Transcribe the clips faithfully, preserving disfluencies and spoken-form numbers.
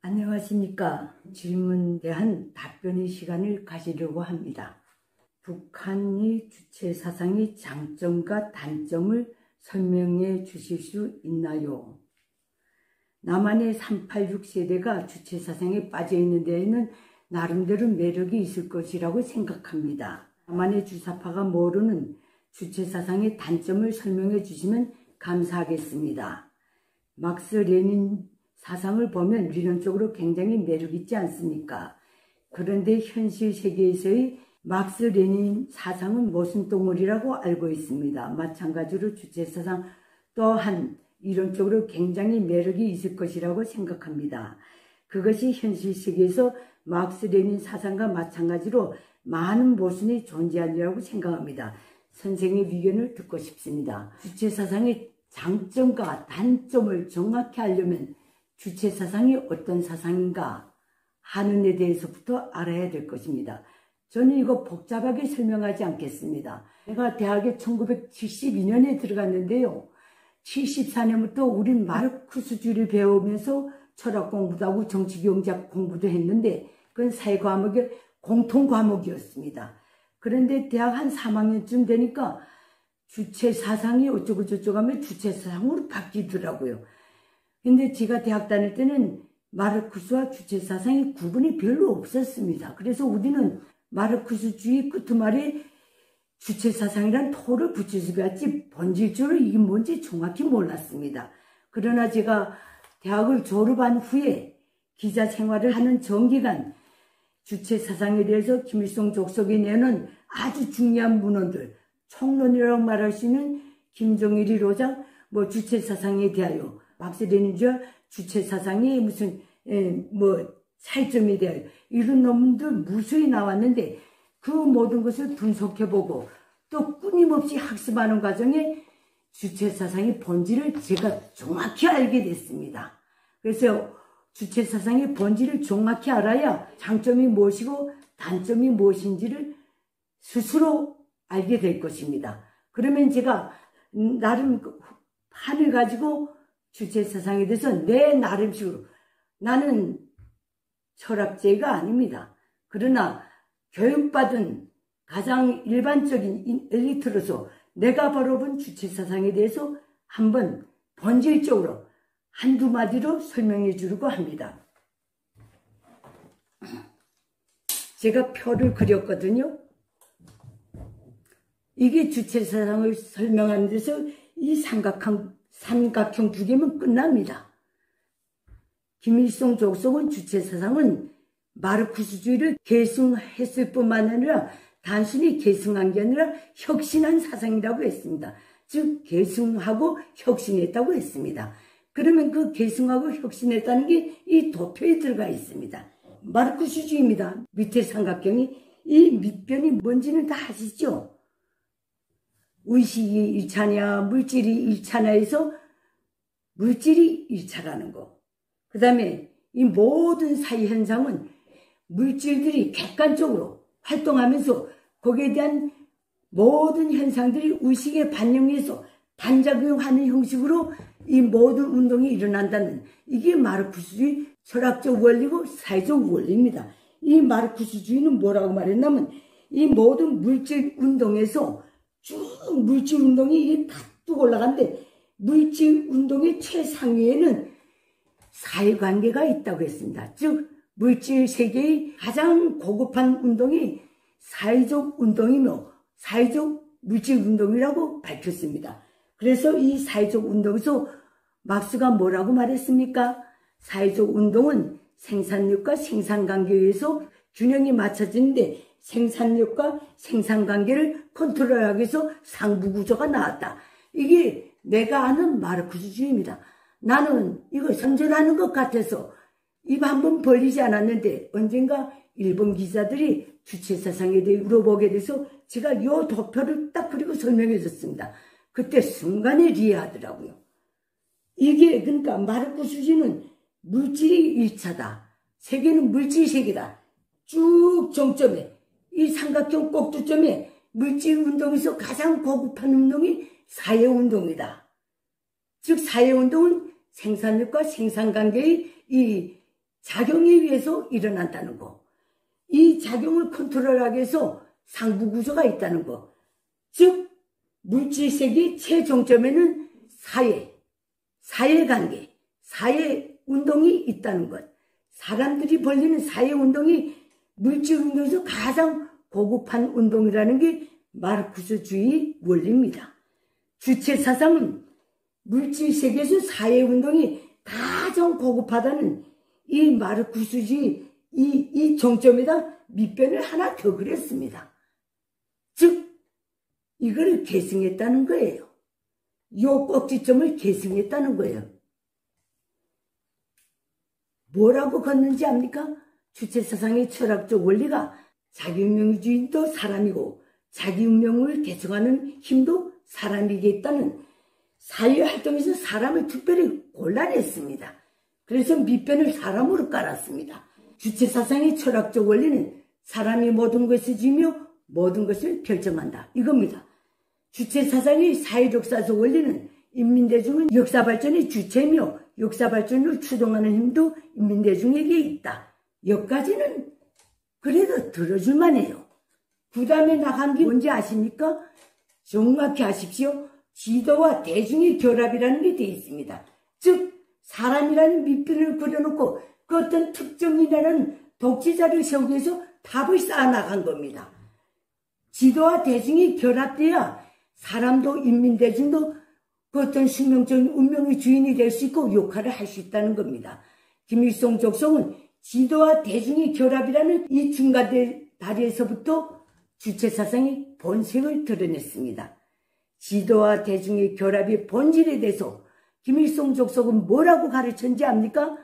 안녕하십니까. 질문에 대한 답변의 시간을 가지려고 합니다. 북한의 주체 사상의 장점과 단점을 설명해 주실 수 있나요? 남한의 삼팔육 세대가 주체 사상에 빠져 있는 데에는 나름대로 매력이 있을 것이라고 생각합니다. 남한의 주사파가 모르는 주체 사상의 단점을 설명해 주시면 감사하겠습니다. 막스 레닌 사상을 보면理論적으로 굉장히 매력있지 않습니까? 그런데 현실 세계에서의 막스 레닌 사상은 모순덩어리라고 알고 있습니다. 마찬가지로 주체사상 또한 이론적으로 굉장히 매력이 있을 것이라고 생각합니다. 그것이 현실 세계에서 막스 레닌 사상과 마찬가지로 많은 모순이 존재하리라고 생각합니다. 선생의 의견을 듣고 싶습니다. 주체사상의 장점과 단점을 정확히 알려면 주체사상이 어떤 사상인가 하는 데 대해서부터 알아야 될 것입니다. 저는 이거 복잡하게 설명하지 않겠습니다. 제가 대학에 천구백칠십이 년에 들어갔는데요. 칠십사 년부터 우린 마르크스주의를 배우면서 철학 공부도 하고 정치경제학 공부도 했는데 그건 사회 과목의 공통 과목이었습니다. 그런데 대학 한 삼 학년쯤 되니까 주체사상이 어쩌고 저쩌고 하면 주체사상으로 바뀌더라고요. 근데 제가 대학 다닐 때는 마르크스와 주체사상의 구분이 별로 없었습니다. 그래서 우리는 마르크스주의 끄트말에 주체사상이란 토를 붙여서 갔지 본질적으로 이게 뭔지 정확히 몰랐습니다. 그러나 제가 대학을 졸업한 후에 기자 생활을 하는 정기간 주체사상에 대해서 김일성 족속이 내는 아주 중요한 문헌들, 총론이라고 말할 수 있는 김정일이 로장, 뭐 주체사상에 대하여 막스 레닌주와 주체사상이 무슨 에, 뭐 차이점에 대하여 이런 논문들 무수히 나왔는데 그 모든 것을 분석해보고 또 끊임없이 학습하는 과정에 주체사상의 본질을 제가 정확히 알게 됐습니다. 그래서 주체사상의 본질을 정확히 알아야 장점이 무엇이고 단점이 무엇인지를 스스로 알게 될 것입니다. 그러면 제가 나름 판을 가지고 주체사상에 대해서 내 나름식으로 나는 철학자가 아닙니다. 그러나 교육받은 가장 일반적인 엘리트로서 내가 바라본 주체사상에 대해서 한번 본질적으로 한두 마디로 설명해 주려고 합니다. 제가 표를 그렸거든요. 이게 주체사상을 설명하는 데서 이 삼각형, 삼각형 두 개면 끝납니다. 김일성 족속은 주체사상은 마르크스주의를 계승했을 뿐만 아니라 단순히 계승한 게 아니라 혁신한 사상이라고 했습니다. 즉 계승하고 혁신했다고 했습니다. 그러면 그 계승하고 혁신했다는 게 이 도표에 들어가 있습니다. 마르크스주의입니다. 밑에 삼각형이 이 밑변이 뭔지는 다 아시죠? 의식이 일차냐 물질이 일차냐 해서 물질이 일차라는 거. 그 다음에 이 모든 사회 현상은 물질들이 객관적으로 활동하면서 거기에 대한 모든 현상들이 의식에 반영해서 반작용하는 형식으로 이 모든 운동이 일어난다는 이게 마르크스주의 철학적 원리고 사회적 원리입니다. 이 마르크스주의는 뭐라고 말했냐면 이 모든 물질 운동에서 쭉 물질 운동이 탁 올라가는데 물질 운동의 최상위에는 사회관계가 있다고 했습니다. 즉 물질 세계의 가장 고급한 운동이 사회적 운동이며 사회적 물질 운동이라고 밝혔습니다. 그래서 이 사회적 운동에서 막스가 뭐라고 말했습니까? 사회적 운동은 생산력과 생산관계에 의해서 균형이 맞춰지는데 생산력과 생산관계를 컨트롤하기 위해서 상부구조가 나왔다. 이게 내가 아는 마르크스주의입니다. 나는 이거 선전하는 것 같아서 입 한 번 벌리지 않았는데 언젠가 일본 기자들이 주체사상에 대해 물어보게 돼서 제가 요 도표를 딱 그리고 설명해 줬습니다. 그때 순간에 이해하더라고요. 이게 그러니까 마르크스주의는 물질이 일차다. 세계는 물질 세계다. 쭉 정점에 이 삼각형 꼭두점에 물질 운동에서 가장 고급한 운동이 사회운동이다. 즉 사회운동은 생산력과 생산관계의 이 작용에 의해서 일어난다는 거. 이 작용을 컨트롤하기 위해서 상부 구조가 있다는 거. 즉 물질세계의 최종점에는 사회, 사회관계, 사회운동이 있다는 것. 사람들이 벌리는 사회운동이 물질운동에서 가장 고급한 운동이라는 게 마르크스주의 원리입니다. 주체사상은 물질세계에서 사회운동이 가장 고급하다는 이 마르크스주의 이, 이 정점에다 밑변을 하나 더 그렸습니다. 즉 이걸 계승했다는 거예요. 요 꼭지점을 계승했다는 거예요. 뭐라고 걷는지 압니까? 주체사상의 철학적 원리가 자기운명주의도 사람이고 자기운명을 개성하는 힘도 사람이겠다는 사회활동에서 사람을 특별히 골라냈습니다. 그래서 밑변을 사람으로 깔았습니다. 주체사상의 철학적 원리는 사람이 모든 것을 지으며 모든 것을 결정한다. 이겁니다. 주체사상의 사회적사적 원리는 인민대중은 역사발전의 주체며 역사발전을 추동하는 힘도 인민대중에게 있다. 여기까지는 그래도 들어줄만 해요. 그 다음에 나간 게 뭔지 아십니까? 정확히 아십시오. 지도와 대중의 결합이라는 게 되어 있습니다. 즉 사람이라는 밑변을 그려놓고 그 어떤 특정이라는 독재자를 세우기 위해서 답을 쌓아나간 겁니다. 지도와 대중이 결합돼야 사람도 인민대중도 그 어떤 숙명적인 운명의 주인이 될 수 있고 역할을 할 수 있다는 겁니다. 김일성 족속은 지도와 대중의 결합이라는 이 중간 다리에서부터 주체사상의 본색을 드러냈습니다. 지도와 대중의 결합의 본질에 대해서 김일성 족속은 뭐라고 가르쳤는지 압니까?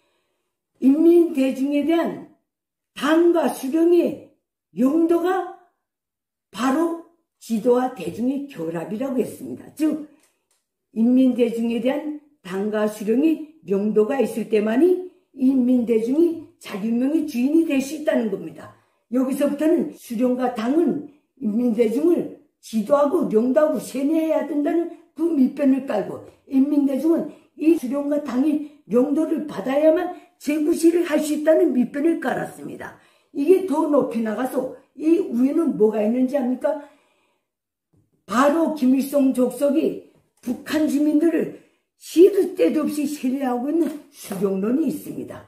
인민대중에 대한 당과 수령의 용도가 바로 지도와 대중의 결합이라고 했습니다. 즉 인민대중에 대한 당과 수령의 용도가 있을 때만이 인민대중이 자기 운명의 주인이 될 수 있다는 겁니다. 여기서부터는 수령과 당은 인민대중을 지도하고 용도하고 세뇌해야 된다는 그 밑변을 깔고 인민대중은 이 수령과 당의 용도를 받아야만 재구시를 할 수 있다는 밑변을 깔았습니다. 이게 더 높이 나가서 이 위에는 뭐가 있는지 압니까? 바로 김일성 족속이 북한 주민들을 시도 때도 없이 세뇌하고 있는 수령론이 있습니다.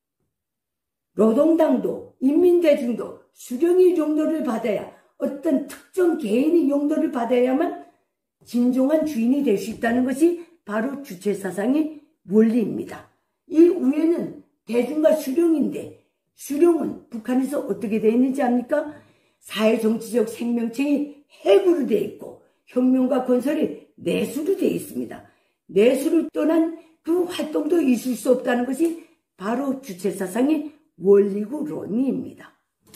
노동당도 인민대중도 수령의 용도를 받아야 어떤 특정 개인의 용도를 받아야만 진정한 주인이 될 수 있다는 것이 바로 주체사상의 원리입니다. 이 위에는 대중과 수령인데 수령은 북한에서 어떻게 되어 있는지 압니까? 사회정치적 생명체의 핵으로 되어 있고 혁명과 건설이 내수로 되어 있습니다. 내수를 떠난 그 활동도 있을 수 없다는 것이 바로 주체사상의 원리고 논리입니다.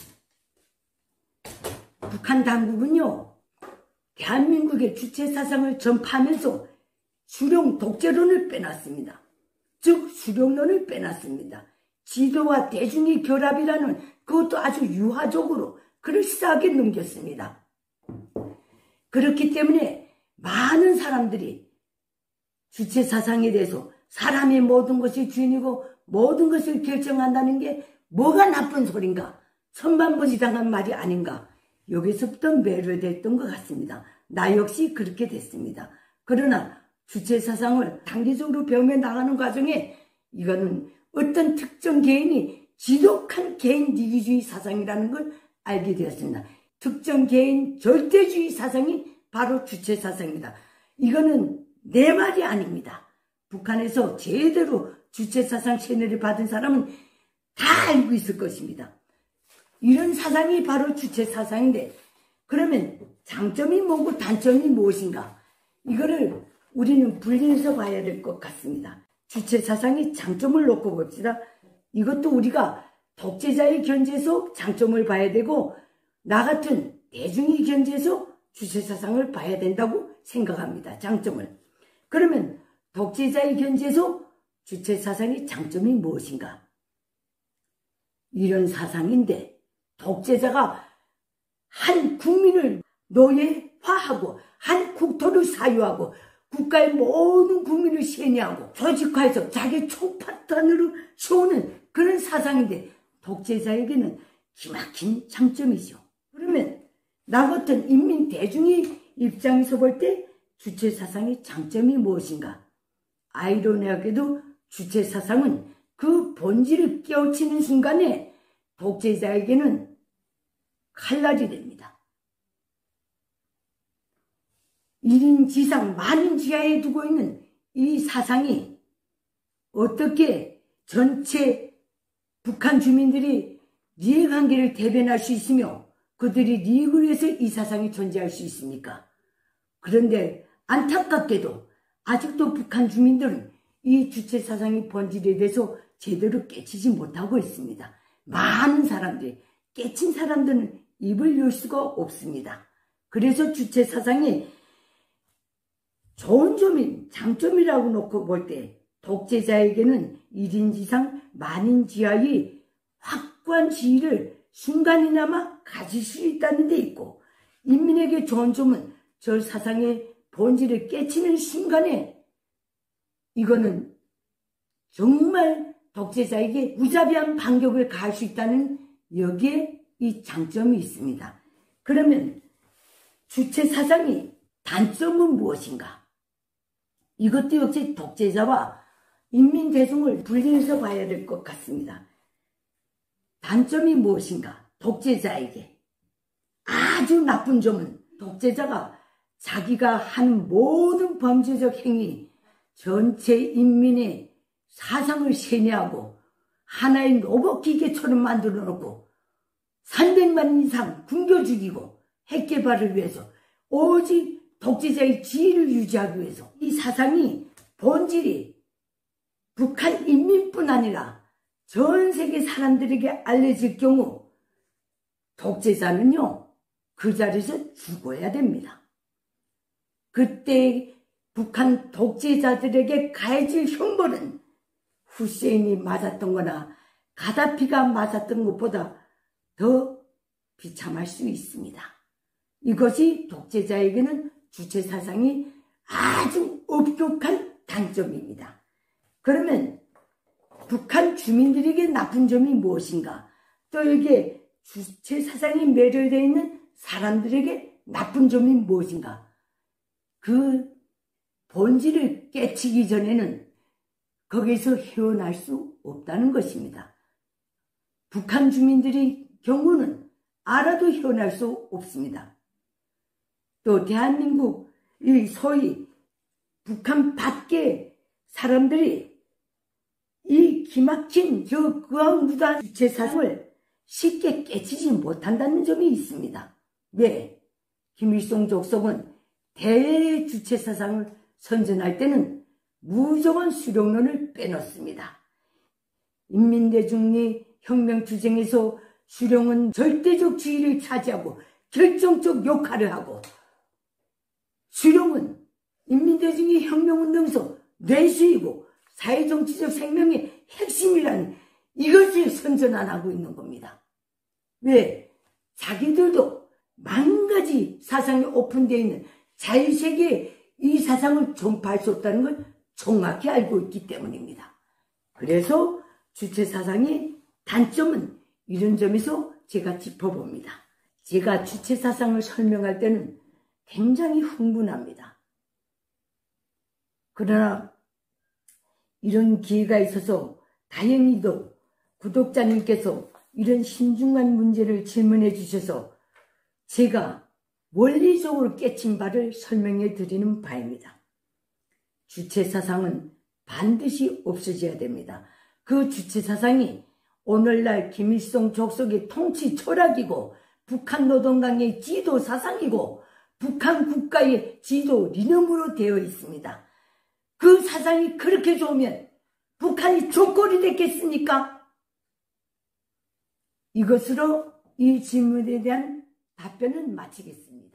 북한 당국은요, 대한민국의 주체사상을 전파하면서 수령 독재론을 빼놨습니다. 즉 수령론을 빼놨습니다. 지도와 대중의 결합이라는 그것도 아주 유화적으로 그럴싸하게 넘겼습니다. 그렇기 때문에 많은 사람들이 주체사상에 대해서 사람이 모든 것이 주인이고 모든 것을 결정한다는 게 뭐가 나쁜 소린가, 천만번이당한 말이 아닌가, 여기서부터 매료됐던 것 같습니다. 나 역시 그렇게 됐습니다. 그러나 주체사상을 단계적으로 배우며 나가는 과정에 이거는 어떤 특정 개인이 지독한 개인 이기주의 사상이라는 걸 알게 되었습니다. 특정 개인 절대주의 사상이 바로 주체사상입니다. 이거는 내 말이 아닙니다. 북한에서 제대로 주체사상 세뇌를 받은 사람은 다 알고 있을 것입니다. 이런 사상이 바로 주체사상인데 그러면 장점이 뭐고 단점이 무엇인가? 이거를 우리는 분리해서 봐야 될 것 같습니다. 주체사상의 장점을 놓고 봅시다. 이것도 우리가 독재자의 견지에서 장점을 봐야 되고 나 같은 대중의 견지에서 주체사상을 봐야 된다고 생각합니다. 장점을. 그러면 독재자의 견지에서 주체사상의 장점이 무엇인가? 이런 사상인데 독재자가 한 국민을 노예화하고 한 국토를 사유하고 국가의 모든 국민을 세뇌하고 조직화해서 자기 총파탄으로 세우는 그런 사상인데 독재자에게는 기막힌 장점이죠. 그러면 나 같은 인민 대중의 입장에서 볼 때 주체사상의 장점이 무엇인가? 아이러니하게도 주체사상은 그 본질을 깨우치는 순간에 독재자에게는 칼날이 됩니다. 일인 지상 만인 지하에 두고 있는 이 사상이 어떻게 전체 북한 주민들이 이해관계를 대변할 수 있으며 그들이 리그를 해서 이 사상이 존재할 수 있습니까? 그런데 안타깝게도 아직도 북한 주민들은 이 주체사상의 본질에 대해서 제대로 깨치지 못하고 있습니다. 많은 사람들이, 깨친 사람들은 입을 열 수가 없습니다. 그래서 주체사상이 좋은 점인 장점이라고 놓고 볼 때 독재자에게는 일인지상 만인지하의 확고한 지위를 순간이나마 가질 수 있다는 데 있고, 인민에게 좋은 점은 저 사상의 본질을 깨치는 순간에 이거는 정말 독재자에게 무자비한 반격을 가할 수 있다는 여기에 이 장점이 있습니다. 그러면 주체사상의 단점은 무엇인가? 이것도 역시 독재자와 인민대중을 분리해서 봐야 될 것 같습니다. 단점이 무엇인가? 독재자에게 아주 나쁜 점은 독재자가 자기가 한 모든 범죄적 행위, 전체 인민의 사상을 세뇌하고 하나의 로봇 기계처럼 만들어 놓고 삼백만 이상 굶겨 죽이고 핵 개발을 위해서 오직 독재자의 지위를 유지하기 위해서 이 사상이 본질이 북한 인민뿐 아니라 전 세계 사람들에게 알려질 경우 독재자는요, 그 자리에서 죽어야 됩니다. 그때 북한 독재자들에게 가해질 형벌은 후세인이 맞았던 거나 가다피가 맞았던 것보다 더 비참할 수 있습니다. 이것이 독재자에게는 주체사상이 아주 엄격한 단점입니다. 그러면 북한 주민들에게 나쁜 점이 무엇인가? 또 여기에 주체사상이 매료되어 있는 사람들에게 나쁜 점이 무엇인가? 그 본질을 깨치기 전에는 거기서 헤어날 수 없다는 것입니다. 북한 주민들의 경우는 알아도 헤어날 수 없습니다. 또 대한민국 이 소위 북한 밖의 사람들이 이 기막힌 저 그악무도한 주체사상을 쉽게 깨치지 못한다는 점이 있습니다. 왜? 김일성 족속은 대주체사상을 선전할 때는 무조건 수령론을 빼놓습니다. 인민대중의 혁명투쟁에서 수령은 절대적 지위를 차지하고 결정적 역할을 하고, 수령은 인민대중의 혁명운동에서 뇌수이고 사회정치적 생명의 핵심이라는 이것을 선전 안 하고 있는 겁니다. 왜? 자기들도 만 가지 사상이 오픈되어 있는 자유세계에 이 사상을 전파할 수 없다는 걸 정확히 알고 있기 때문입니다. 그래서 주체사상의 단점은 이런 점에서 제가 짚어봅니다. 제가 주체사상을 설명할 때는 굉장히 흥분합니다. 그러나 이런 기회가 있어서 다행히도 구독자님께서 이런 신중한 문제를 질문해 주셔서 제가 원리적으로 깨친 바를 설명해 드리는 바입니다. 주체사상은 반드시 없어져야 됩니다. 그 주체사상이 오늘날 김일성 족속의 통치 철학이고 북한 노동당의 지도 사상이고 북한 국가의 지도 리념으로 되어 있습니다. 그 사상이 그렇게 좋으면 북한이 족골이 됐겠습니까? 이것으로 이 질문에 대한 답변은 마치겠습니다.